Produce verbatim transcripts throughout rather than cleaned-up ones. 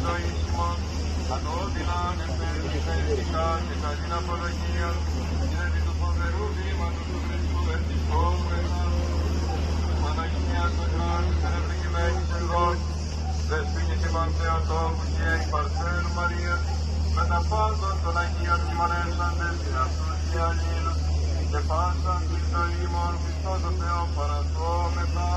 ζωήσιμο, ανώδυναν εμπεριστικά και καλήν απολογία, και επί του φοβερού βήματος του Χριστού ευτυχόμεθα. Παναγία των Ιωάννης ενευλογημένης εργός, Δεσποίνης ημών Θεοτόκου και η Παρθένου Μαρίας, με τα πάντων των Αγίων μνημονεύσαντες την αυτούς και αλλήλους, και πάσαν τη ζωή μόν Χριστό το Θεό παραθόμεθα.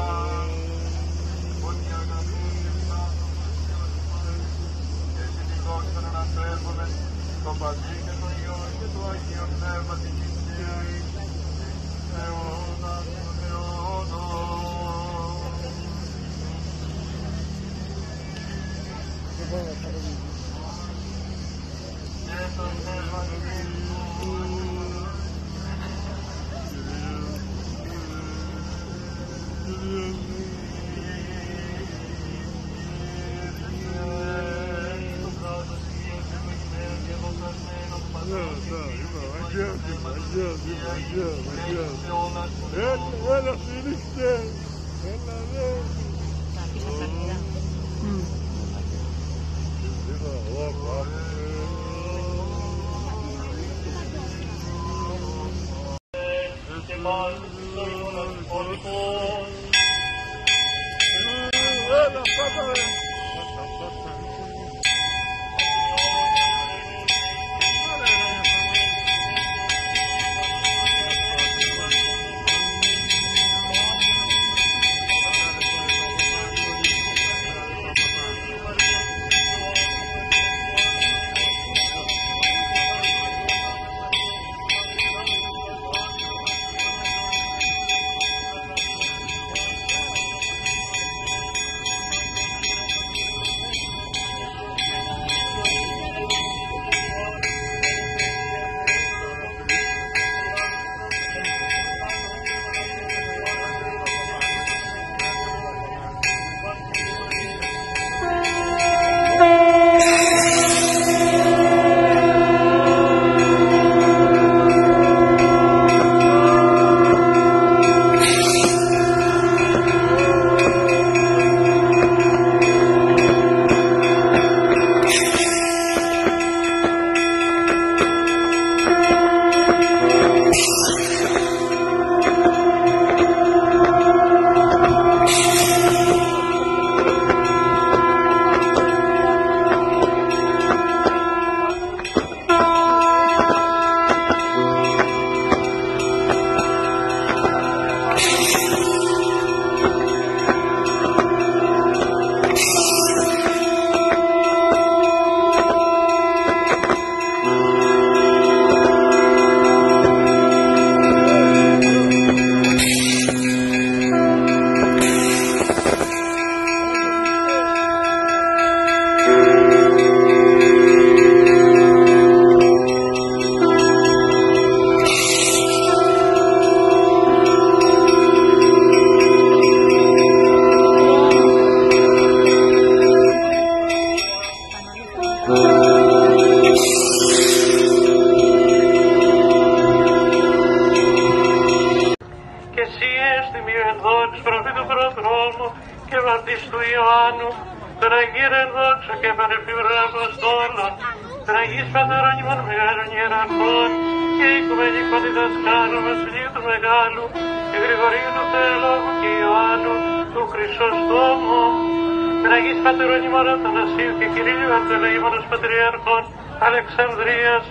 Ότι αγαθούν και φτάσουν και εσύ την δόξα να αναφέρουμε, το Πατρί και το Υιό και το Αγίο Πνεύμα την Κυρία, αιώνας των αιώνων. Και το Πνεύμα του Χριστού. Έλα, φίλιξε! Έλα, ρε! Και πάλι στο Ιωνας πολιτός. Έλα, πάτα, ρε! του Ιωάννου, τον Αγίρεν δόξα και πανεπιβρά Αποστόλων, τον Αγίης Πατερώνυμων Μεγάλων Ιεραρχών και Οικουμενικών Διδασκάλων Βασιλείου του Μεγάλου και Γρηγορίου του Θεολόγου και Ιωάννου του Χρυσοστόμου, τον Αγίης Πατερώνυμων Αθανασίου και Κυρίου Αντελεήμονος Πατριάρχων Αλεξανδρίας,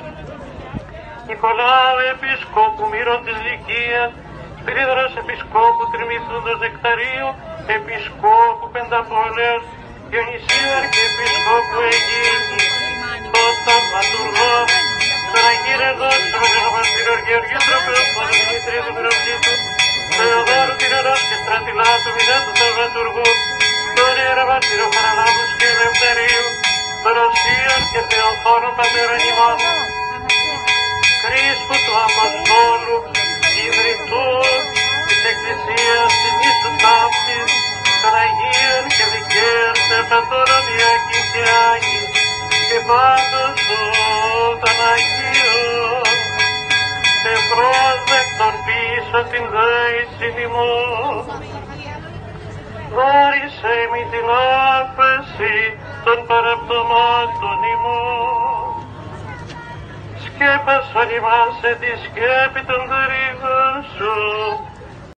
Νικολάου Επισκόπου Μύρων της Λυκίας, Σπυρίδωρος Επισκόπου Τριμηθούντος Νεκταρίου, Επισκόπου Πενταπόλεως, Διονυσίου Αρχιεπισκόπου Αιγίνη, τον Θαυματουργό, τον Αγίρεν δόξα με τον Βασίλειο Γεωργίου Τροπεοφόνου Δημητρίου του Μυροψήτου, Θεοδόρου Τυρερός και Στρατιλάτου Μηδά του Θαυματουργού, τον Ιεραβασίλειο Χαραλάμπους και Ελευθερίου, τον Ρωσίων και Θεοφώνου Πατέρων ημών, Κρίσπου του Αποστόλου, ιδρυτού της Εκκλησίας της Νήσου Ταύτης, των Αγίων και Δικαίων Περπατώρων Διακής και Άγιης και πάντως των Αγίων, ευπρόσδεκτον πίσω την δέησιν ημών. Δόρισε μη την άφεση των παραπτωμάτων ημών. Σκέπασον ημάς εν τη σκέπη των δωρήγων σου,